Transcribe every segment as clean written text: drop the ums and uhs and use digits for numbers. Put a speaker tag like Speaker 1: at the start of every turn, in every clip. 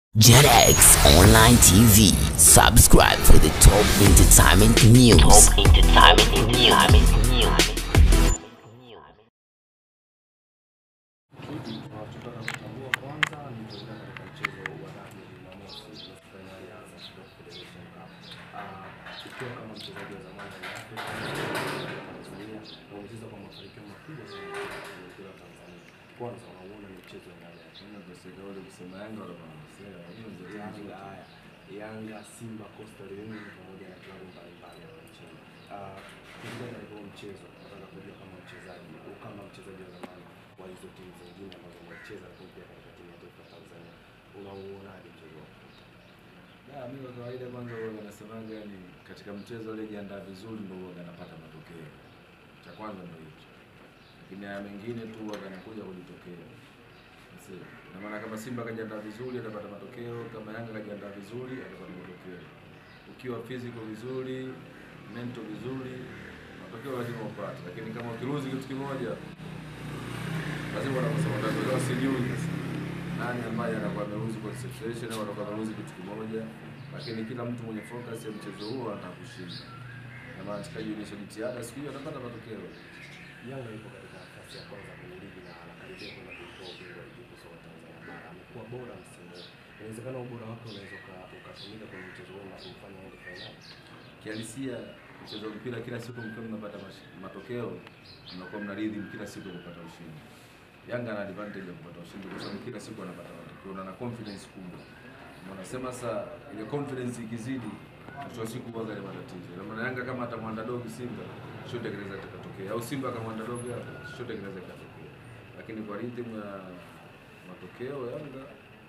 Speaker 1: JetX Online TV. Subscribe for the top entertainment news.
Speaker 2: Kwanza unaona ni mchezo ndani ya China kwa sababu kusema Yanga wala wanasema Yanga, Simba, Coastal Union pamoja na klabu mbalimbali hapa nchini. Kulingana na huo mchezo, nataka kujua kama mchezaji au kama mchezaji wa zamani wa hizo timu zingine ambazo wanacheza pia katika timu ya taifa Tanzania, unauonaje mchezo?
Speaker 3: Mimi kwa kawaida kwanza huwa nasemaga ni katika mchezo ile jiandaa vizuri ndio huwa anapata matokeo. Cha kwanza ndio hicho. Lakini haya mengine tu huwa yanakuja kujitokea. Na maana kama Simba kajiandaa vizuri atapata matokeo, kama Yanga kajiandaa vizuri atapata matokeo. Ukiwa physical vizuri, mental vizuri, matokeo lazima upate. Lakini kama ukiruzi kitu kimoja, lazima unakosa matokeo. Sijui nani ambaye anakuwa ameruzi concentration au anakuwa ameruzi kitu kimoja, lakini kila mtu mwenye focus ya mchezo huo atakushinda. Na maana atakayeonyesha jitihada siku hiyo atapata matokeo.
Speaker 2: Yanga ipo katika nafasi ya kwanza kwenye ligi na anakaribia kwenda kutoa ubingwa wa ligi kuu soka Tanzania bara. Amekuwa bora msimu huu. Inawezekana ubora wake unaweza ukatumika kwenye mchezo huu na kumfanya aende finali.
Speaker 3: Kihalisia mchezo wa mpira kila siku mkiwa mnapata matokeo, mnakuwa mnaridhi kila siku kupata ushindi. Yanga ana advantage ya kupata ushindi kwa sababu kila siku anapata matokeo na ana confidence kubwa. Wanasema sasa ile confidence ikizidi mwisho wa siku huwa ile matatizo. Na maana Yanga kama atamwanda dog Simba, chochote kinaweza kutokea. Au Simba kama mwanda dog hapo, chochote kinaweza kutokea. Lakini kwa rhythm ya matokeo Yanga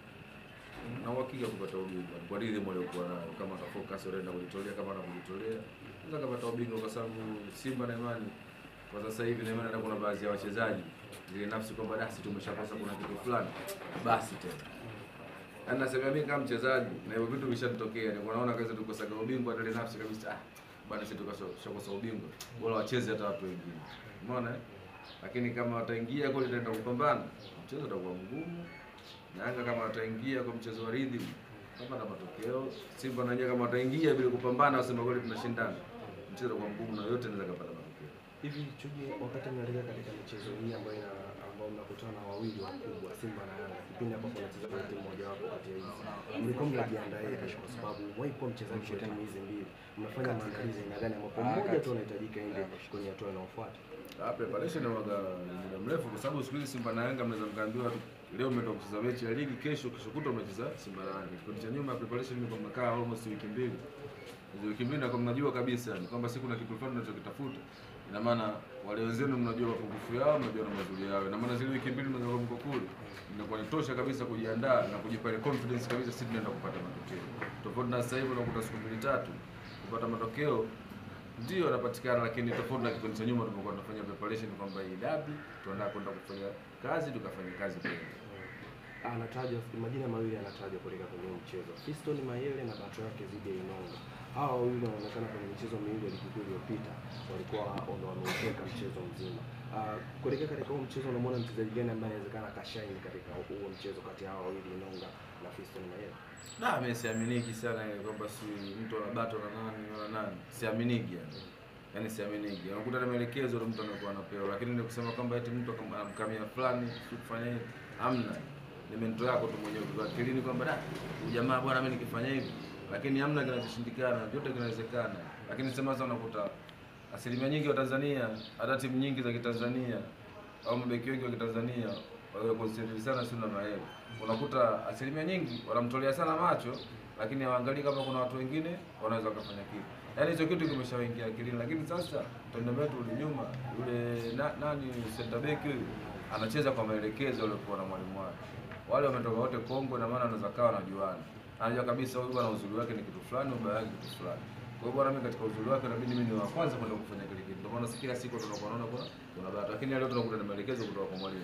Speaker 3: na uhakika kupata ubingwa. Kwa rhythm waliokuwa nayo, kama ata focus wanaenda kujitolea, kama anakujitolea, unaweza kupata ubingwa kwa sababu Simba na imani kwa sasa hivi na imani hata kuna baadhi ya wachezaji zile nafsi kwamba basi tumeshakosa kuna kitu fulani basi tena. Anasema mimi kama mchezaji na hivyo vitu vishatokea, niko naona kaza tukosa ubingwa ile nafsi kabisa, bwana sisi tukosa ubingwa, bora wacheze hata watu wengine. Umeona? Lakini kama wataingia kule tutaenda kupambana, mchezo utakuwa mgumu. Na Yanga kama wataingia kwa mchezo wa rhythm, watapata matokeo. Simba na Yanga kama wataingia bila kupambana, wasema kweli tunashindana, mchezo utakuwa mgumu na yote inaweza kupata matokeo.
Speaker 2: Hivi Chuji, wakati mnaelekea katika michezo hii ambao mnakutana na wawili wakubwa Simba na Yanga, kipindi hapo kunacheza kwa timu moja wapo kati ya hizi, mlikuwa mnajiandaa kesho kwa sababu mwaiko mchezaji wa timu hizi mbili, mnafanya maandalizi na gani ambapo mmoja tu anahitajika ende kwenye hatua inayofuata?
Speaker 3: Preparation ni muda mrefu kwa sababu siku hizi Simba na Yanga mnaweza mkaambiwa leo mmetoka kucheza mechi ya ligi, kesho kutwa mmecheza Simba na Yanga. Kwa hiyo nyuma preparation ni kwamba mnakaa almost wiki mbili. Wiki mbili na kwa mnajua kabisa ni kwamba siku na kitu fulani tunachokitafuta. Ina maana wale wenzenu mnajua mapungufu yao, mnajua na mazuri yao. Ina maana zile wiki mbili mnazokuwa mko kule inakuwa ni tosha kabisa kujiandaa na kujipa ile confidence kabisa sisi tunaenda kupata matokeo. Tofauti na sasa hivi unakuta siku mbili tatu kupata matokeo ndio yanapatikana, lakini tofauti na kipindi cha nyuma tulipokuwa tunafanya preparation kwamba hii dabi tunaenda kwenda kufanya kazi, tukafanya kazi kweli.
Speaker 2: Anatajwa majina mawili anatajwa kuelekea kwenye mchezo. Fiston Mayele na bato yake zidi ya Inonga. Hawa wawili wanaonekana kwenye michezo miwili ya ligi kuu iliyopita walikuwa wameuteka mchezo mzima. Kuelekea katika huo mchezo unamwona mchezaji gani ambaye inawezekana akashine katika huo mchezo kati ya hawa wawili Inonga na Fiston Mayele?
Speaker 3: Mimi siaminiki sana ile kwamba si mtu anabato na nani wala nani. Siaminiki yani. Yaani siaminiki. Unakuta na maelekezo ndio mtu anakuwa anapewa, lakini ni kusema kwamba eti mtu akamkamia fulani kufanya hivi, hamna. Ni mento yako tu mwenyewe kwa akilini kwamba jamaa bwana mimi nikifanya hivi, lakini hamna kinachoshindikana, vyote kinawezekana. Lakini sema sasa unakuta asilimia nyingi wa Tanzania, hata timu nyingi za Kitanzania au mabeki wengi wa Kitanzania wao concentrate sana sio na Mayele. Unakuta asilimia nyingi wanamtolea sana macho, lakini hawaangalii kama kuna watu wengine wanaweza kufanya kitu. Yaani hicho kitu kimeshaingia akilini, lakini sasa tendo wetu ule nyuma yule nani center back yule anacheza kwa maelekezo aliyokuwa na mwalimu wake. Wale wametoka wote Kongo na maana anaweza kawa anajuana. Anajua kabisa huyu bwana uzuri wake ni kitu fulani, ubaya wake kitu fulani. Kwa hiyo bwana mimi katika uzuri wake inabidi mimi ni wa kwanza kwenda kufanya kile kitu. Ndio maana kila siku tunakuona kuna bahati, lakini leo tunakuta na maelekezo kutoka kwa mwalimu.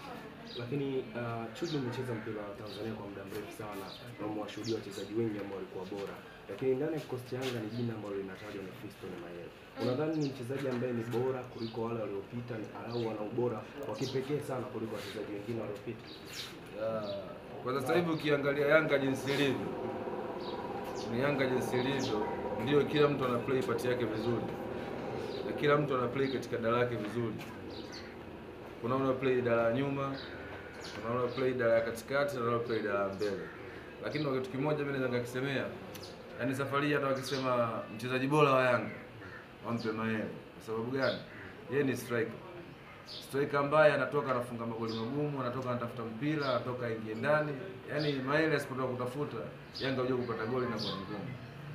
Speaker 2: Lakini Chuji umecheza mpira wa Tanzania kwa muda mrefu sana na umewashuhudia wachezaji wengi ambao walikuwa bora. Lakini ndani ya kikosi cha Yanga ni jina ambalo linatajwa ni Fiston Mayele. Unadhani ni mchezaji ambaye ni bora kuliko wale waliopita au ana ubora wa kipekee sana kuliko wachezaji wengine waliopita?
Speaker 3: Kwa sasa hivi ukiangalia Yanga jinsi ilivyo, ni Yanga jinsi ilivyo, ndio kila mtu ana play part yake vizuri. Na kila mtu ana play katika dala yake vizuri. Kuna una play dala ya nyuma, kuna una play dala ya katikati, na una play dala ya mbele. Lakini kwa kitu kimoja mimi naweza nikakisemea, yani safari hata wakisema mchezaji bora wa Yanga wampe Mayele. Kwa sababu gani? Yeye ni striker. Striker ambaye anatoka anafunga magoli magumu, anatoka anatafuta mpira, anatoka ingie ndani. Yaani Mayele asipotoka kutafuta, Yanga huje kupata goli na kwa ngumu.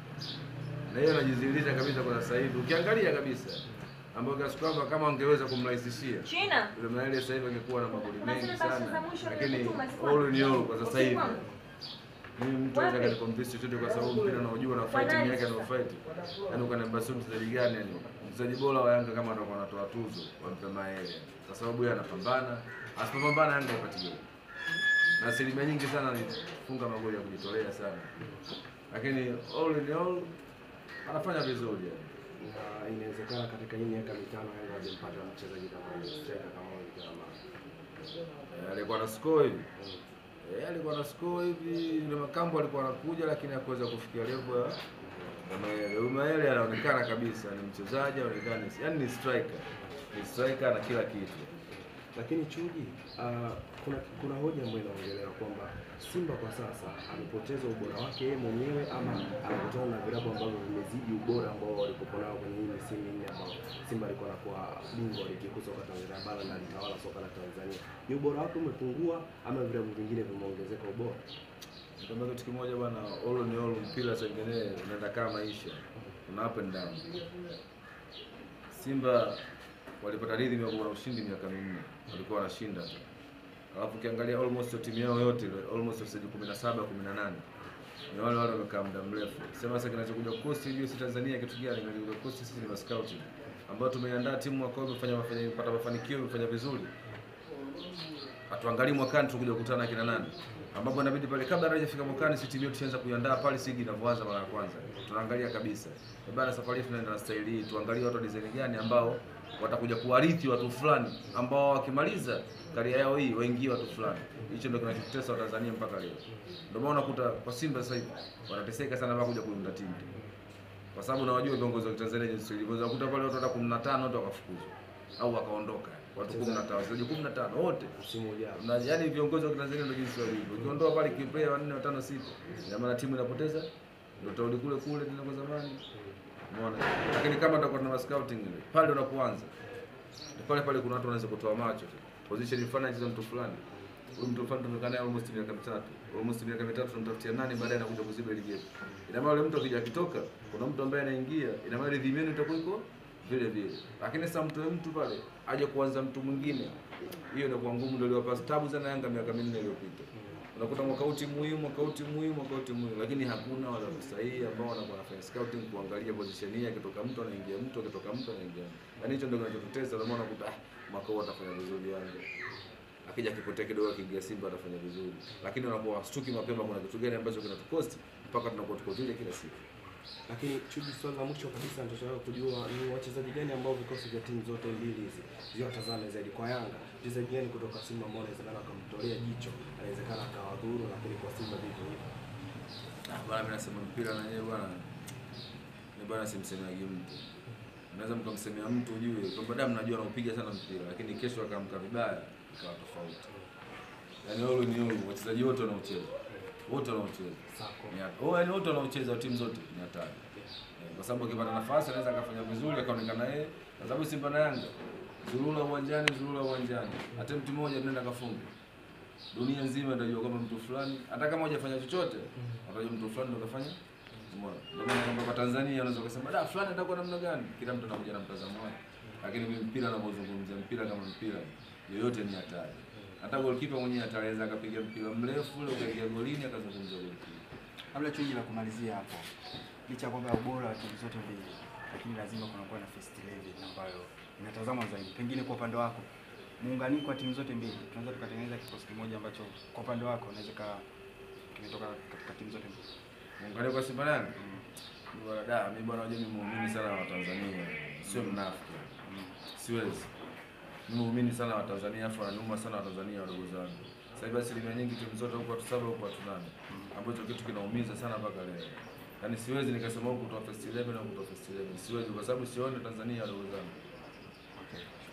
Speaker 3: Na hiyo anajidhihirisha kabisa kwa sasa hivi. Ukiangalia kabisa ambao kiasi kwamba kama ungeweza kumrahisishia yule Mayele sasa hivi angekuwa na magoli mengi sana. Lakini all in all kwa sasa hivi mimi mtu anaweza kuniconvince chochote kwa sababu mpira unaojua na fighting yake na fight. Yaani ukaniambia sio mchezaji gani yani. Mchezaji bora wa Yanga kama atakuwa anatoa tuzo wampe Mayele. Kwa sababu yeye anapambana. Asipopambana Yanga haipati goli. Na asilimia nyingi sana anafunga magoli ya kujitolea sana. Lakini all in all anafanya vizuri yani.
Speaker 2: Na inawezekana katika hii miaka mitano Yanga hajampata mchezaji kama striker kama huyo kama
Speaker 3: alikuwa na score hivi. Alikuwa na score hivi, yule Makambo alikuwa anakuja lakini hakuweza kufikia level ya Mayele. Mayele anaonekana kabisa ni mchezaji, anaonekana yani ni striker. Ni striker na kila kitu.
Speaker 2: Lakini Chuji, kuna hoja ambayo inaongelewa kwamba Simba kwa sasa amepoteza ubora wake yeye mwenyewe ama anakutana na vilabu ambavyo vimezidi ubora ambao walikuwa nao kwenye hii misimu minne ambao Simba alikuwa anakuwa bingwa wa ligi kuu soka Tanzania bara na litawala soka la Tanzania. Ni ubora wake umepungua ama vilabu vingine vimeongezeka ubora?
Speaker 3: Kama kitu kimoja bwana, all in all mpira sasa hivi unaenda kama maisha. Una up and down. Simba walipata rhythm ya kuwa na ushindi miaka minne. Walikuwa wanashinda. Alafu ukiangalia almost timu yao yote almost wachezaji 17 18. Ni wale wamekaa muda mrefu. Sema sasa kinachokuja kukosi hiyo si Tanzania kitu gani? Kinachokuja kukosi sisi ni scouting. Ambao tumeandaa timu wakao imepata mafanikio, imefanya vizuri. Atuangalie mwakani tukuja kukutana kina nani. Ambapo inabidi pale kabla hajafika mwakani si timu yetu tuanze kuiandaa pale sigi inavyoanza mara ya kwanza. Tunaangalia kabisa. Bwana safari tunaenda na style hii, tuangalie watu wa design gani ambao watakuja kuwarithi watu fulani ambao wakimaliza karia yao hii waingie watu fulani. Hicho ndio kinachotesa Tanzania mpaka leo. Ndio maana unakuta kwa Simba sasa hivi wanateseka sana mpaka kuja kuunda timu. Kwa sababu nawajua viongozi wa Tanzania jinsi ilivyo. Unakuta pale watu hata 15 watu wakafukuzwa au wakaondoka. Watu 15, wachezaji 15 wote
Speaker 2: msimu ujao.
Speaker 3: Na yani viongozi wa Tanzania ndio jinsi walivyo. Ukiondoa pale kiplayer 4 5 6, ina maana timu inapoteza ndio tarudi kule kule tena kwa zamani. Umeona? Lakini kama tutakuwa na scouting ile, pale unapoanza. Pale kuna watu wanaweza kutoa macho. Position fulani anacheza mtu fulani. Huyu mtu fulani tumekaa naye almost miaka mitatu. Almost miaka mitatu tunamtafutia nani baadaye anakuja kuziba ile gap. Ina maana yule mtu akija kitoka, kuna mtu ambaye anaingia, ina maana rhythm yenu itakuwa iko vile vile. Lakini sasa mtu pale aje kuanza mtu mwingine. Hiyo inakuwa ngumu, ndio iliwapa tabu sana Yanga miaka 4 iliyopita. Unakuta mwaka muhimu, lakini hakuna wala sahihi ambao wanakuwa wanafanya scouting kuangalia position yake, akitoka mtu anaingia mtu, akitoka mtu anaingia. Yaani hicho ndio kinachotutesa, ndio maana unakuta mwaka huu atafanya vizuri Yanga. Akija kipotea kidogo akiingia Simba atafanya vizuri. Lakini wanakuwa wastuki mapema, kuna kitu gani ambacho kinatukosti mpaka tunakuwa tuko vile kila siku.
Speaker 2: Lakini Chuji, swali la mwisho kabisa nataka kujua ni wachezaji gani ambao vikosi vya timu zote mbili hizi ziwatazame zaidi kwa Yanga. Mchezaji gani kutoka Simba ambao anawezekana akamtolea jicho, anawezekana akawadhuru, lakini kwa Simba vipi hivi?
Speaker 3: Bwana mimi nasema mpira na yeye bwana. Ni bwana simsemeagi mtu. Unaweza mkamsemea mtu ujue kwamba damu najua anaupiga sana mpira, lakini kesho akaamka vibaya ikawa tofauti. Yaani wao ni wao wachezaji wote wanaocheza. Wote wanaocheza. Yaani wote wanaocheza timu zote ni hatari. Kwa sababu akipata nafasi anaweza akafanya vizuri akaonekana yeye. Kwa sababu Simba na Yanga zurura uwanjani. Hata mtu mmoja mnenda kafunga. Dunia nzima inajua kama mtu fulani hata kama hajafanya chochote, atajua mtu fulani ndio kafanya. Umeona? Ndio maana kwa Tanzania unaweza kusema da fulani atakuwa namna gani? Kila mtu anakuja na mtazamo wake. Lakini mimi mpira ninapozungumzia mpira kama mpira yoyote ni hatari. Hata goalkeeper mwenyewe ataweza akapiga mpira mrefu ule ukaingia golini akazungumza goalkeeper.
Speaker 4: Kabla Chuji la kumalizia hapo. Licha kwamba ubora wa timu zote mbili, lakini lazima kunakuwa na first level ambayo inatazamwa zaidi. Pengine kwa upande wako, muunganiko wa timu zote mbili, tunaweza tukatengeneza kikosi kimoja ambacho kwa upande wako unaweza kimetoka katika timu zote mbili.
Speaker 3: Muunganiko wa Simba na Yanga? Bwana da, mimi bwana unajua mimi muumini sana wa Tanzania. Sio mnafiki. Siwezi. Mimi muumini sana wa Tanzania, afu nauma sana wa Tanzania wadogo zangu. Sasa hivi asilimia nyingi timu zote huko watu 7 huko watu 8. Ambacho kitu kinaumiza sana mpaka leo. Yaani siwezi nikasema huko kutoa first 11 na kutoa first 11. Siwezi kwa sababu sione Tanzania wadogo zangu.
Speaker 4: Okay.